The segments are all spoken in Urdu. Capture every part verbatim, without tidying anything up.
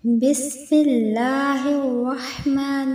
بسم اللہ الرحمن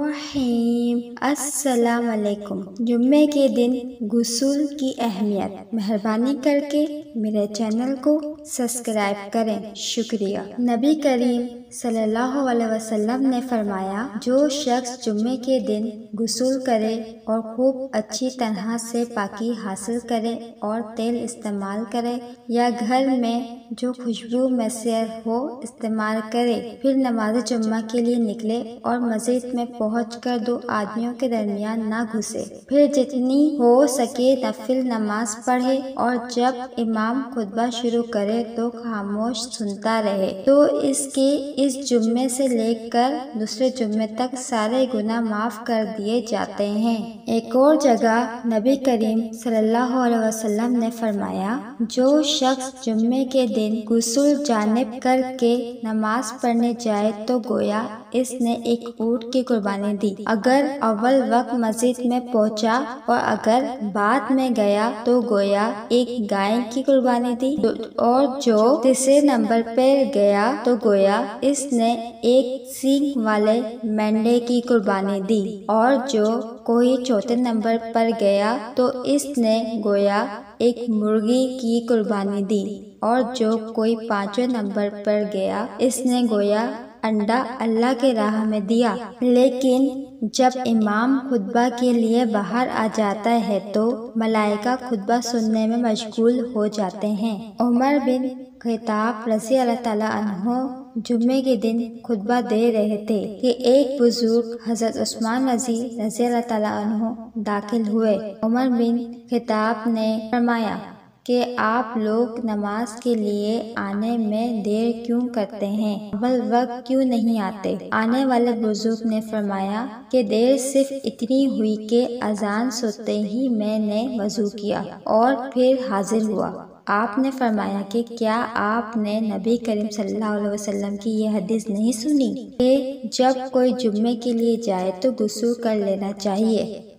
الرحیم۔ السلام علیکم۔ جمعے کے دن غسل کی اہمیت۔ مہربانی کر کے میرے چینل کو سبسکرائب کریں، شکریہ۔ نبی کریم صلی اللہ علیہ وسلم نے فرمایا، جو شخص جمعے کے دن غسل کرے اور خوب اچھی طرح سے پاکی حاصل کرے اور تیل استعمال کرے یا گھر میں جو خوشبو میسر ہو استعمال کرے، پھر نماز جمعہ کے لیے نکلے اور مسجد میں پہنچ کر دو آدمیوں کے درمیان نہ گھسے، پھر جتنی ہو سکے نفل نماز پڑھے اور جب امام خطبہ شروع کرے تو خاموش سنتا رہے، تو اس کے اس جمعے سے لے کر دوسرے جمعے تک سارے گناہ معاف کر دیے جاتے ہیں۔ ایک اور جگہ نبی کریم صلی اللہ علیہ وسلم نے فرمایا، جو شخص جمعے کے دن غسل جانب کر کے نماز پڑھنے جائے تو گویا اس نے ایک اونٹ کی قربانی دی، اگر اول وقت مسجد میں پہنچا، اور اگر بعد میں گیا تو گویا ایک گائے کی قربانی دی، اور جو تیسرے نمبر پر گیا تو گویا اس نے ایک سینگ والے مینڈے کی قربانی دی، اور جو کوئی چوتھے نمبر پر گیا تو اس نے گویا ایک مرغی کی قربانی دی، اور جو کوئی پانچویں نمبر پر گیا اس نے گویا انڈا اللہ کے راہ میں دیا۔ لیکن جب امام خطبہ کے لیے باہر آ جاتا ہے تو ملائکہ خطبہ سننے میں مشغول ہو جاتے ہیں۔ عمر بن خطاب رضی اللہ تعالیٰ عنہ جمعے کے دن خطبہ دے رہے تھے کہ ایک بزرگ حضرت عثمان رضی رضی اللہ تعالیٰ عنہ داخل ہوئے۔ عمر بن خطاب نے فرمایا کہ آپ لوگ نماز کے لیے آنے میں دیر کیوں کرتے ہیں؟ اول وقت کیوں نہیں آتے؟ آنے والے بزرگ نے فرمایا کہ دیر صرف اتنی ہوئی کہ اذان سنتے ہی میں نے وضو کیا اور پھر حاضر ہوا۔ آپ نے فرمایا کہ کیا آپ نے نبی کریم صلی اللہ علیہ وسلم کی یہ حدیث نہیں سنی کہ جب کوئی جمعے کے لیے جائے تو غسل کر لینا چاہیے؟